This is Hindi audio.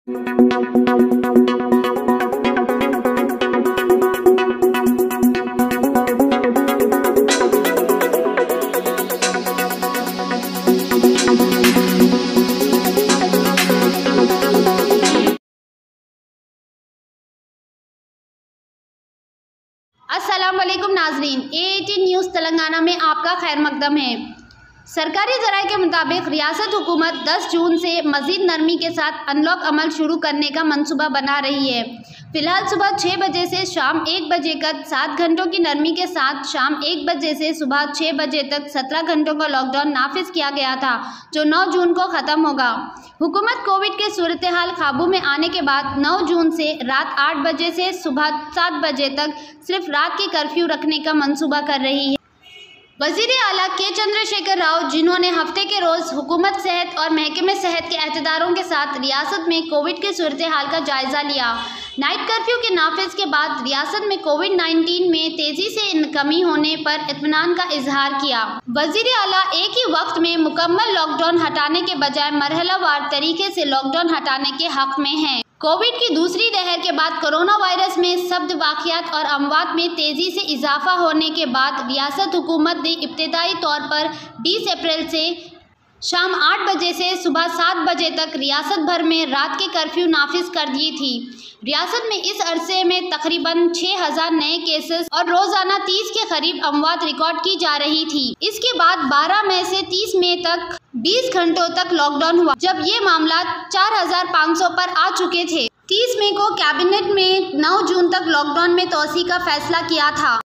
अस्सलाम वालेकुम नाजरीन, A18 न्यूज़ तेलंगाना में आपका खैर मकदम है। सरकारी ज़राए के मुताबिक रियासत हुकूमत 10 जून से मज़ीद नरमी के साथ अनलॉक अमल शुरू करने का मंसूबा बना रही है। फ़िलहाल सुबह 6 बजे से शाम 1 बजे तक 7 घंटों की नरमी के साथ शाम 1 बजे से सुबह 6 बजे तक 17 घंटों का लॉकडाउन नाफिज किया गया था, जो 9 जून को ख़त्म होगा। हुकूमत कोविड के सूरत हाल काबू में आने के बाद 9 जून से रात 8 बजे से सुबह 7 बजे तक सिर्फ रात के कर्फ्यू रखने का मंसूबा कर रही है। वज़ीर आला के चंद्रशेखर राव, जिन्होंने हफ्ते के रोज़ हुकूमत सेहत और महकमे सेहत के अहदेदारों के साथ रियासत में कोविड के सूरत हाल का जायज़ा लिया। नाइट कर्फ्यू के नाफिज के बाद रियासत में कोविड-19 में तेज़ी से कमी होने पर इत्मीनान का इजहार किया। वज़ीर आला एक ही वक्त में मुकम्मल लॉकडाउन हटाने के बजाय मरहलावार तरीके से लॉकडाउन हटाने के हक़ में हैं। कोविड की दूसरी लहर के बाद कोरोना वायरस में शब्द वाक़ियात और अमवात में तेज़ी से इजाफा होने के बाद रियासत हुकूमत ने इब्तदाई तौर पर 20 अप्रैल से शाम 8 बजे से सुबह 7 बजे तक रियासत भर में रात के कर्फ्यू नाफिज कर दी थी। रियासत में इस अरसे में तकरीबन 6000 नए केसेस और रोज़ाना 30 के करीब अमवात रिकॉर्ड की जा रही थी। इसके बाद 12 मई से 30 मई तक 20 घंटों तक लॉकडाउन हुआ, जब ये मामला 4500 पर आ चुके थे। 30 मई को कैबिनेट में 9 जून तक लॉकडाउन में तोसी का फैसला किया था।